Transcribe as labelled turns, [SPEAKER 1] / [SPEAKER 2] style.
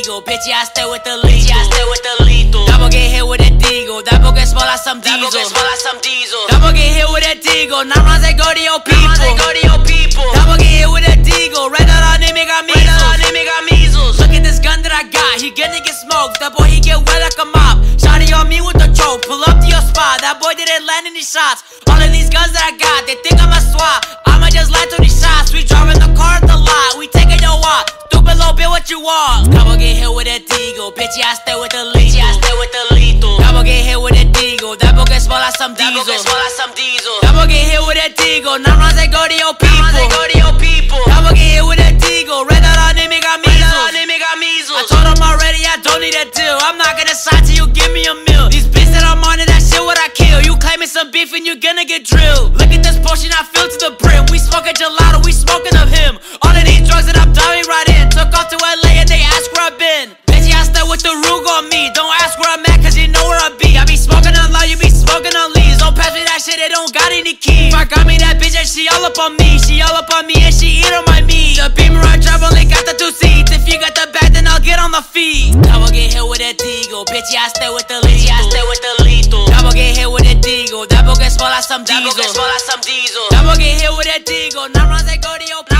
[SPEAKER 1] deagle. Bitch, yeah, I stay with the lethal. Double get hit with a deagle. Double get smell like some diesel. Double get hit with a deagle. 9 rounds they go to your people. Double get hit with a deagle. Red dot on him, he got measles. Look at this gun that I got. He gonna get smoked. That boy, he get wet like a mop. Shotty on me with the choke. Pull up to your spot. That boy didn't land any shots. All of these guns that I got, they think I'm a swap. I'ma just land to these shots. We driving the car at the lot. We taking your walk. Stupid little bitch, what you want? Double get hit with a deagle. Bitch, yeah, I stay with the lethal. Double get hit with a deagle. Double get smell like some diesel. Double get hit with a deagle. 9 rounds they go to your people. Double get hit with a deagle. Red dot on him, he got measles. I told him already I don't need a deal. I'm not gonna sign till you give me a meal. These bitches that I'm on, that shit what I kill. You claiming some beef and you gonna get drilled. Look at this potion I fill to the brim. We smoking gelato, we smoking of him. All of these drugs that I'm diving right in. Took off to LA and they ask where I've been. Bitch, yeah, I stay with the Rug on me. Don't ask where I'm at cause you know where I be. I be smoking on loud, you be smoking on leaves. Don't pass me that shit, it don't got any keys. If I got me that bitch and she all up on me. She all up on me and she eat on my meat. The Beamer I drive only got the 2 seats. If you got the bag then I'll get on the feet. Double get hit with a deagle. Bitch, yeah, I stay with the lethal. Double get hit with a deagle. Double get smell like some diesel. Double get hit with a deagle. 9 rounds they go to your